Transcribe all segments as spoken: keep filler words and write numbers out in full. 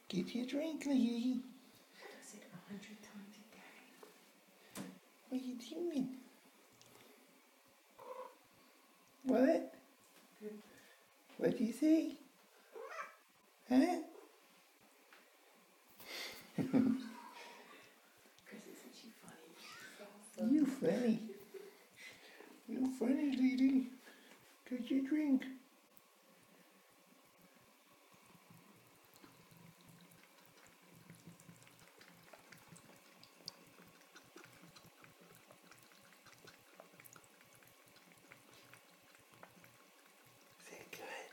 Get your drink, Lele. Does it a hundred times a day. What are you doing? What? What'd you say? Huh? Chris, isn't she funny? She's awesome. You funny. You funny, Lele. Get your drink. Is that good?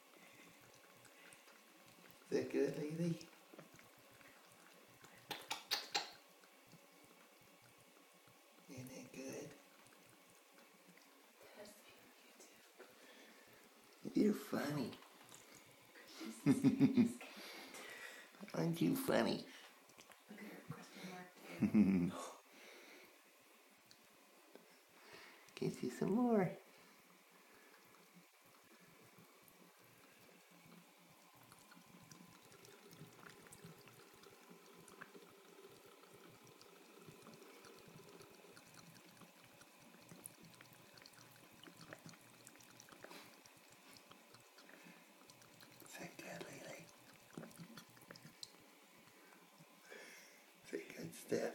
Is that good, Lele? Isn't that good? You're funny. Aren't you funny? Look at her question mark tail. Get you some more. Is that good, Lele? Is that good stuff?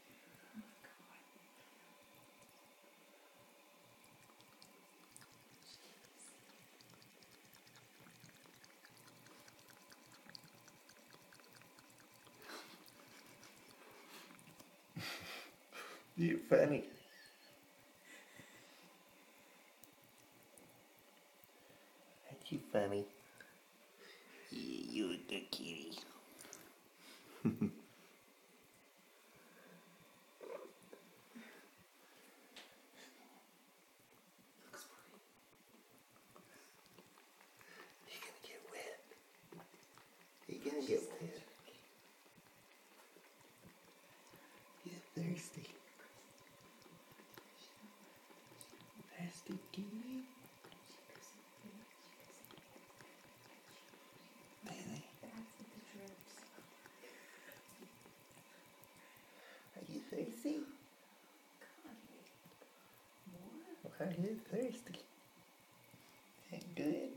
You're funny. Aren't you funny? Yeah, you're a good kitty. Looks funny. You're gonna get wet. You're gonna get wet. You're thirsty. Thirsty kitty. Lele, That's what the drips. are you thirsty? God, more? Why are you thirsty? Is that good?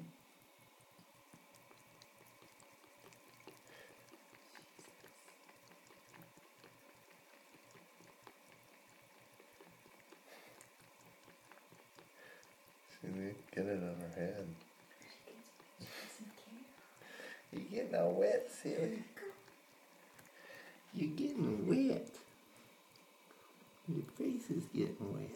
See, we get it on her head. She doesn't care. You're getting all wet, silly. You're getting wet. Your face is getting wet.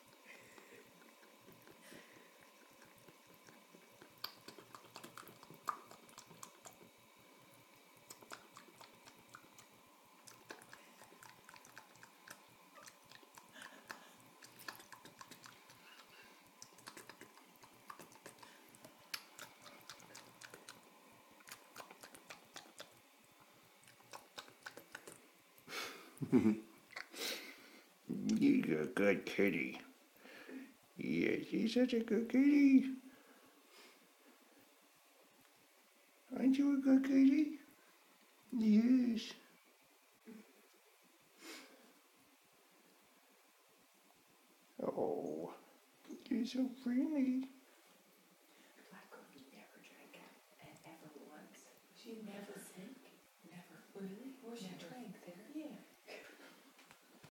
You're a good kitty. Yes, you're such a good kitty. Aren't you a good kitty? Yes. Oh, you're so friendly. Black Coffee never drank it ever once. She never